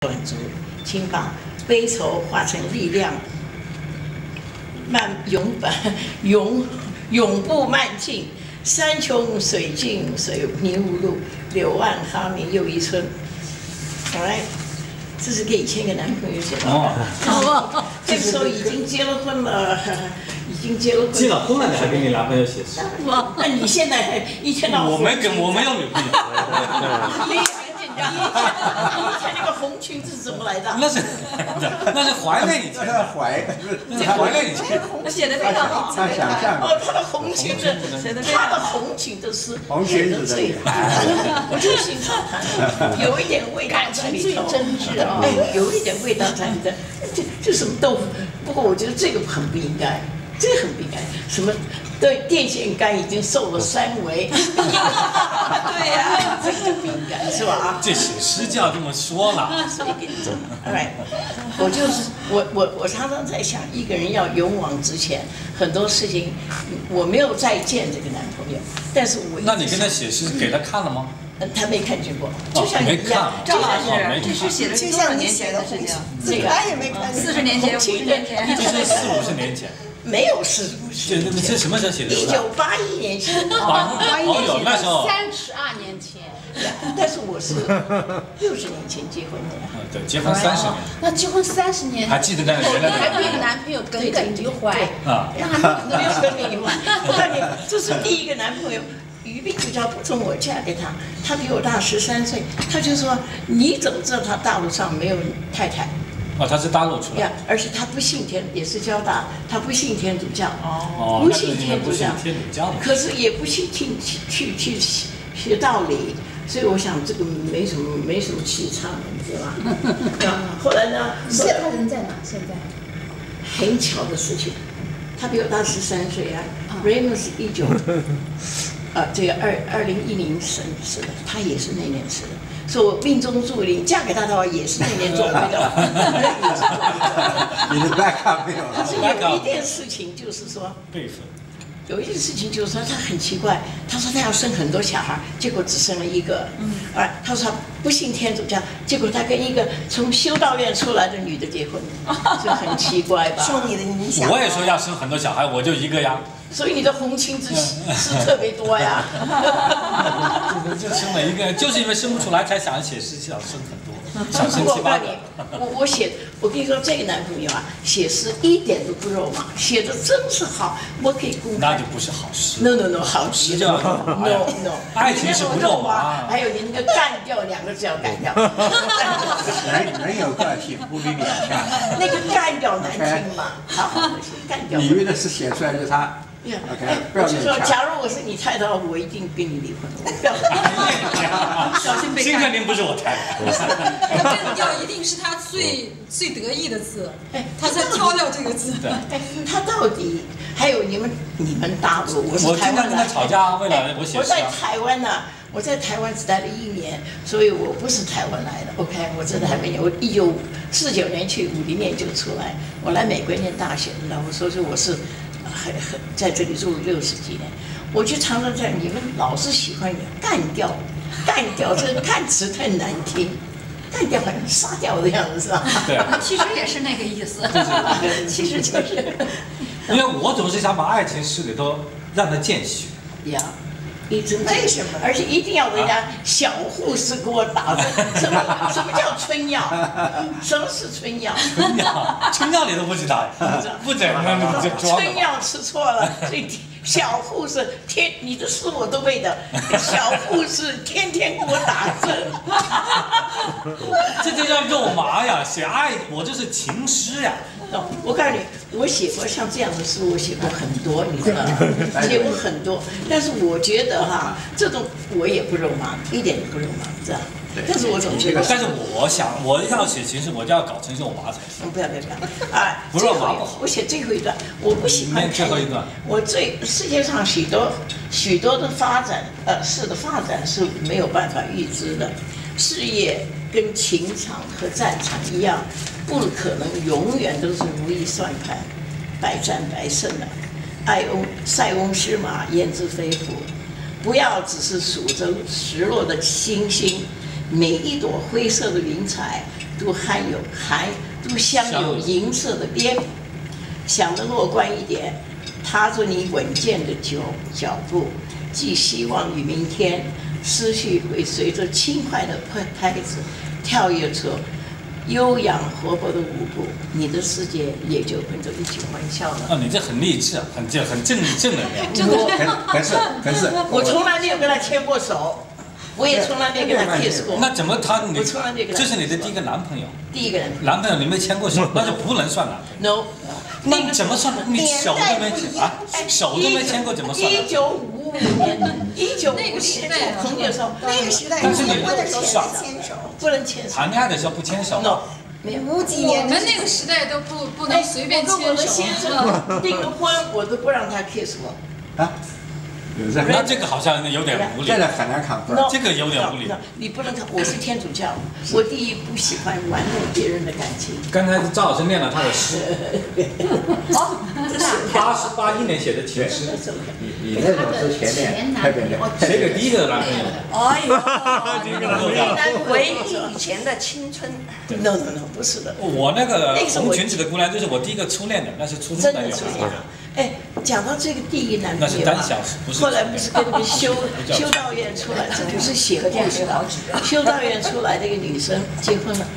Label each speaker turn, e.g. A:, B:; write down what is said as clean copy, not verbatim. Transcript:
A: 满足，请把悲愁化成力量，永不慢进。山穷水尽水泥无路，柳暗花明又一村。好来，这是给以前一个男朋友写的。哦，这个时候已经结了婚了，已经结了婚。
B: 结了婚了，你还给你男朋友写诗？
A: 那你现在一天到晚
B: 我没有女朋友。
A: 你一天那个红裙子怎么来的？
B: 那是怀念以前，怀念以前。
C: 写的非常好。
D: 他想象
A: 哦，他的红裙子，他的红裙子是写的最好。我就欣赏他，有一点味道在里头，真挚啊，哎，有一点味道在里头。这什么豆腐？不过我觉得这个很不应该，这个很不应该。什么？对，电线杆已经瘦了3围。对呀，这个不应该是吧？
B: 这写诗就要这么说了。
A: 所以跟你讲 ，right， 我常常在想，一个人要勇往直前，很多事情我没有再见这个男朋友，但是我
B: 那你跟他写诗给他看了吗？
A: 他没看见过，就像你一样。
C: 赵老师，这是写的是多少年前的事情？
A: 这个
D: 他也没看
C: 40年前、50年前，
B: 这是40、50年前。
A: 没有40、50年前。
B: 这什么时候写的
A: ？1981年前。
B: 哦哟，那时候
E: 32年前。
A: 但是我是60年前结婚的呀。
B: 对，结婚30年。
E: 那结婚30年，
B: 还记得那个原来
E: 还被男朋友耿耿于怀
B: 啊？
A: 那还没有耿耿于怀。我告诉你，这是第一个男朋友。于斌就叫不准我嫁给他，他比我大13岁，他就说你怎么知道他大陆上没有太太？
B: 哦，他是大陆出来。
A: 呀，而且他不信也是交大，他不信天主教，
B: 不信天主教，
A: 可是也不信去学道理，所以我想这个没什么气场，你知道吧？后来呢？
E: 现在他人在哪？现在
A: 很巧的事情，他比我大13岁啊。Raymond 是这个2010生的，他也是那年生的，所以我命中注定嫁给他的话也是那年做的。
D: 你的 backup 没有了。
A: 但是有一件事情就是说，
B: 辈分。
A: 有一件事情就是说他很奇怪，他说他要生很多小孩，结果只生了1个。他说他不信天主教，结果他跟一个从修道院出来的女的结婚，就很奇怪吧？
D: 受你的影响。
B: 我也说要生很多小孩，我就1个呀。
A: 所以你的红裙子是特别多呀。
B: 就生了1个，就是因为生不出来才想写诗，想生很多，想生7、8个。
A: 我跟你说，这个男朋友啊，写诗一点都不肉麻，写的真是好，我可以公开。
B: 那就不是好诗。
A: No， 好诗
B: 叫
A: No，
B: 爱情是不肉麻。
A: 还有你那个干掉2个字要改掉。
D: 人有个性，不比脸强。
A: 那个干掉难听嘛，好，干掉。
D: 你以为的是写出来就是他。OK， 不要
A: 就说，假如我是你太太，我一定跟你离婚。我不要。
C: 小心被
B: 辛克林不是我太太。
C: 干掉一定是他最得意的字，他才挑掉这个字。
A: 他到底还有你们大陆，我是台湾的。
B: 我经常跟他吵架，为了我写诗。
A: 我在台湾呢，我在台湾只待了1年，所以我不是台湾来的。OK， 我真的还没有，我1949年去，50年就出来。我来美国念大学的，然后所以我是。在这里住了60几年，我就常常在你们老是喜欢干掉，这个干词太难听，干掉好像杀掉的样子是吧？
B: 对，
C: 其实也是那个意思。
A: 其实就是，
B: 因为我总是想把爱情诗里头让它见血。
A: 呀。你真为什么？而且一定要人家小护士给我打针。什么叫春药？什么是春药？
B: 春药你都不知道呀？不整那就装。
A: 春药吃错了，所以小护士你的诗我都背的。小护士天天给我打针。
B: 这就叫肉麻呀！写爱，我这是情诗呀。
A: 我告诉你，我写过像这样的诗，我写过很多，你知道吗？写过很多，但是我觉得哈，这种我也不肉麻，一点都不肉麻，知道？但是我总觉得，
B: 但是我想，我要写情诗，我就要搞成肉麻才行。
A: 不要，啊！
B: 不肉麻不好。
A: 我写最后一段，我不喜欢。
B: 最后一段。
A: 世界上许多的发展，事的发展是没有办法预知的，事业跟情场和战场一样。不可能永远都是如意算盘，百战百胜的。塞翁失马，焉知非福？不要只是数着失落的星星，每一朵灰色的云彩都镶有银色的边。想得乐观一点，踏着你稳健的脚步，寄希望与明天。思绪会随着轻快的拍子跳跃出悠扬活泼的舞步，你的世界也就跟着一起欢笑了。
B: 啊，你这很励志啊，很正能量。
D: 可是，
A: 我从来没有跟他牵过手，我也从来没有跟他 kiss 过。
B: 那怎么
A: 我从来没有跟他。
B: 这是你的第一个男朋友。
A: 第一个人。
B: 男朋友你没牵过手，那就不能算男朋友。
A: No。
B: 那你怎么算？你手都没牵啊？手都没牵过，怎么算
A: ？1955年，1955年红姐说，
F: 那个时代
B: 但是你
F: 不能牵手，
A: 不能牵手。
B: 谈恋爱的时候不牵手。
A: No。 没有
C: ，50几年，我们那个时代都不能随便牵手。
A: 我跟我的先生订了婚，我都不让他 kiss 我。
D: 啊？
B: 那这个好像有点无理。
D: 这个很难扛。
B: 这个有点无理。
A: 你不能看，我是天主教，我第一不喜欢玩弄别人的感情。
B: 刚才赵老师念了他的诗。
A: 哦，这是
B: 81年写的情诗。
D: 你那种是前面特别的，
B: 写给第一个男朋友。
F: 哎呦，回忆以前的青春。
A: No， 不是的。
B: 我那个红裙子的姑娘就是我第一个初恋的，那是初中的女孩。
A: 哎，讲到这个第一男朋友，
B: 那是单小时，不是。
A: 后来不是跟那个修道院出来，这不是写故事的。修道院出来的一个女生结婚了，